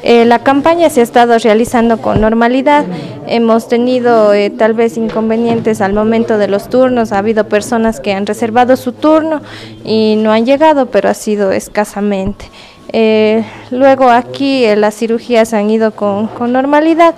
La campaña se ha estado realizando con normalidad. Hemos tenido tal vez inconvenientes al momento de los turnos. Ha habido personas que han reservado su turno y no han llegado, pero ha sido escasamente. Luego aquí las cirugías han ido con normalidad.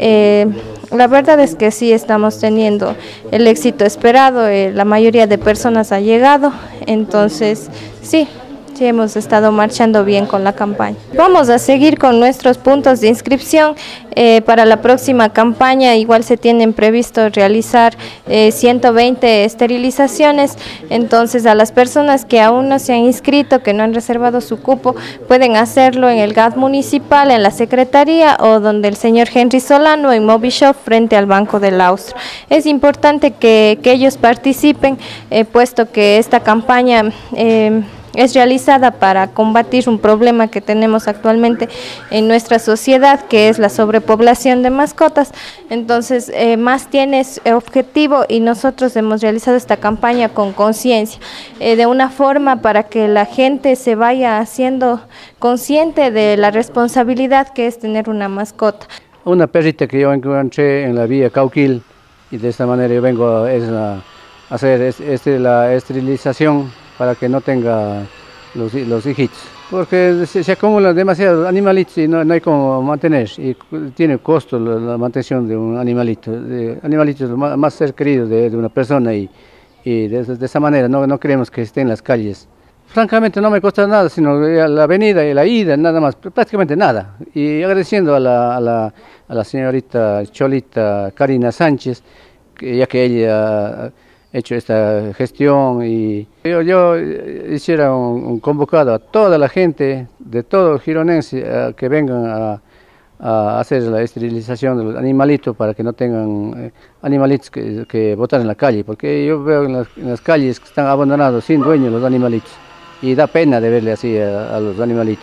La verdad es que sí estamos teniendo el éxito esperado. La mayoría de personas ha llegado, entonces sí hemos estado marchando bien con la campaña. Vamos a seguir con nuestros puntos de inscripción. Para la próxima campaña igual se tienen previsto realizar 120 esterilizaciones, entonces a las personas que aún no se han inscrito, que no han reservado su cupo, pueden hacerlo en el GAT municipal, en la secretaría o donde el señor Henry Solano en Movishop frente al Banco del Austro. Es importante que ellos participen, puesto que esta campaña es realizada para combatir un problema que tenemos actualmente en nuestra sociedad, que es la sobrepoblación de mascotas. Entonces, más tiene objetivo y nosotros hemos realizado esta campaña con conciencia, de una forma para que la gente se vaya haciendo consciente de la responsabilidad que es tener una mascota. Una perrita que yo encontré en la vía Cauquil, y de esta manera yo vengo a hacer la esterilización para que no tenga los hijitos, porque se acumulan demasiados animalitos y no hay como mantener, y tiene costo la mantención de un animalito, animalitos más ser queridos de una persona, y de esa manera no queremos que esté en las calles. Francamente no me cuesta nada, sino la venida y la ida, nada más, prácticamente nada. Y agradeciendo a la señorita Cholita Karina Sánchez, ya que ella hecho esta gestión, y yo hiciera un convocado a toda la gente de todo el gironense que vengan a hacer la esterilización de los animalitos para que no tengan animalitos que botar en la calle, porque yo veo en las calles que están abandonados sin dueño los animalitos y da pena de verle así a los animalitos.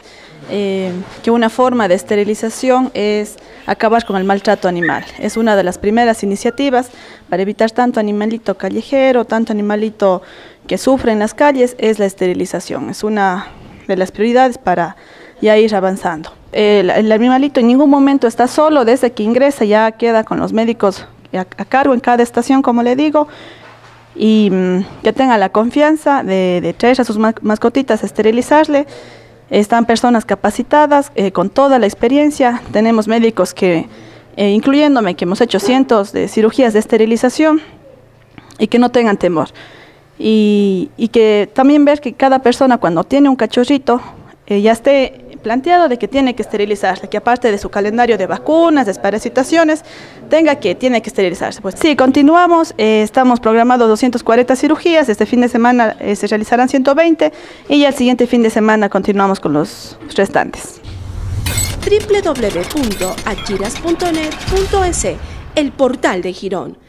Que una forma de esterilización es acabar con el maltrato animal. Es una de las primeras iniciativas para evitar tanto animalito callejero, tanto animalito que sufre en las calles, es la esterilización. Es una de las prioridades para ya ir avanzando. El animalito en ningún momento está solo, desde que ingresa ya queda con los médicos a cargo en cada estación, como le digo, y que tenga la confianza de traer a sus mascotitas a esterilizarle. Están personas capacitadas, con toda la experiencia. Tenemos médicos que, incluyéndome, que hemos hecho cientos de cirugías de esterilización, y que no tengan temor. Y que también ver que cada persona cuando tiene un cachorrito ya esté planteado de que tiene que esterilizarse, que aparte de su calendario de vacunas, desparasitaciones, tiene que esterilizarse. Pues sí, continuamos, estamos programados 240 cirugías, este fin de semana se realizarán 120 y ya el siguiente fin de semana continuamos con los restantes. www.achiras.net.es, el portal de Girón.